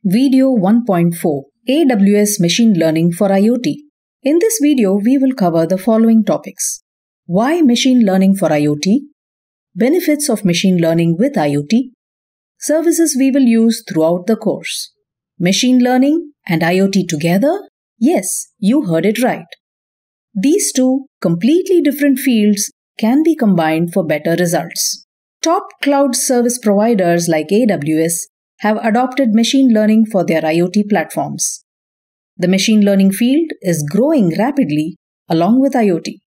Video 1.4 AWS Machine Learning for IoT. In this video, we will cover the following topics. Why machine learning for IoT? Benefits of machine learning with IoT. Services we will use throughout the course. Machine learning and IoT together? Yes, you heard it right. These two completely different fields can be combined for better results. Top cloud service providers like AWS have adopted machine learning for their IoT platforms. The machine learning field is growing rapidly along with IoT.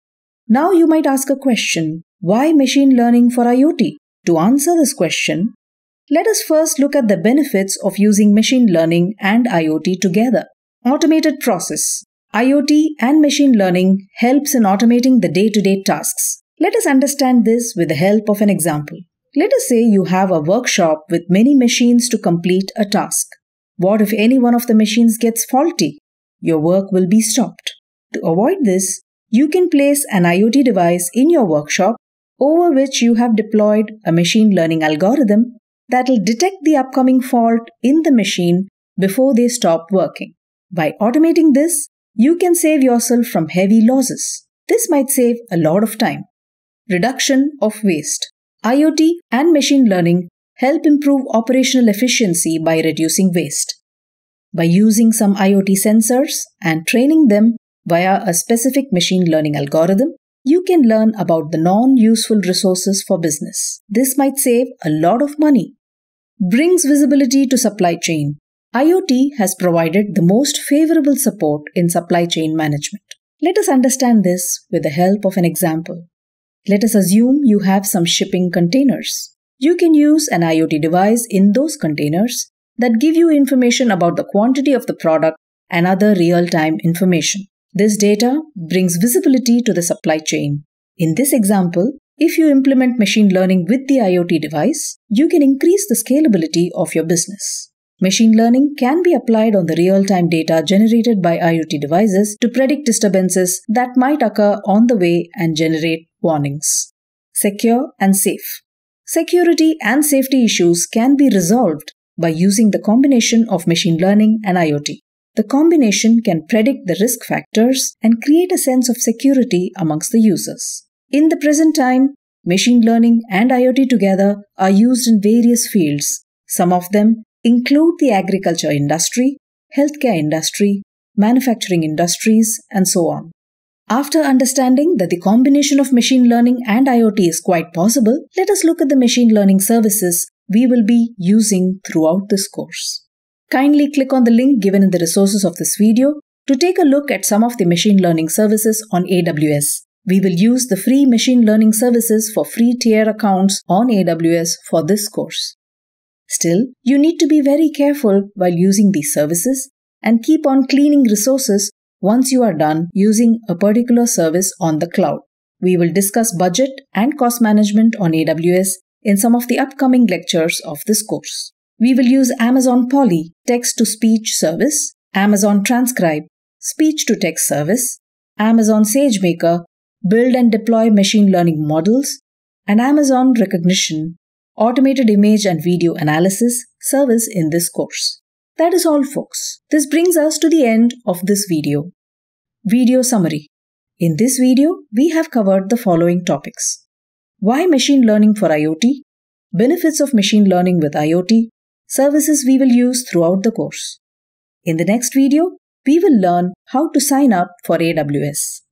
Now you might ask a question, why machine learning for IoT? To answer this question, let us first look at the benefits of using machine learning and IoT together. Automated process. IoT and machine learning helps in automating the day-to-day tasks. Let us understand this with the help of an example. Let us say you have a workshop with many machines to complete a task. What if any one of the machines gets faulty? Your work will be stopped. To avoid this, you can place an IoT device in your workshop over which you have deployed a machine learning algorithm that will detect the upcoming fault in the machine before they stop working. By automating this, you can save yourself from heavy losses. This might save a lot of time. Reduction of waste. IoT and machine learning help improve operational efficiency by reducing waste. By using some IoT sensors and training them via a specific machine learning algorithm, you can learn about the non-useful resources for business. This might save a lot of money. Brings visibility to supply chain. IoT has provided the most favorable support in supply chain management. Let us understand this with the help of an example. Let us assume you have some shipping containers. You can use an IoT device in those containers that give you information about the quantity of the product and other real-time information. This data brings visibility to the supply chain. In this example, if you implement machine learning with the IoT device, you can increase the scalability of your business. Machine learning can be applied on the real-time data generated by IoT devices to predict disturbances that might occur on the way and generate warnings. Secure and safe. Security and safety issues can be resolved by using the combination of machine learning and IoT. The combination can predict the risk factors and create a sense of security amongst the users. In the present time, machine learning and IoT together are used in various fields. Some of them include the agriculture industry, healthcare industry, manufacturing industries, and so on. After understanding that the combination of machine learning and IoT is quite possible, let us look at the machine learning services we will be using throughout this course. Kindly click on the link given in the resources of this video to take a look at some of the machine learning services on AWS. We will use the free machine learning services for free tier accounts on AWS for this course. Still, you need to be very careful while using these services and keep on cleaning resources once you are done using a particular service on the cloud. We will discuss budget and cost management on AWS in some of the upcoming lectures of this course. We will use Amazon Poly text-to-speech service, Amazon Transcribe speech-to-text service, Amazon SageMaker build and deploy machine learning models, and Amazon Recognition automated image and video analysis service in this course. That is all, folks. This brings us to the end of this video. Video summary. In this video, we have covered the following topics. Why machine learning for IoT? Benefits of machine learning with IoT? Services we will use throughout the course. In the next video, we will learn how to sign up for AWS.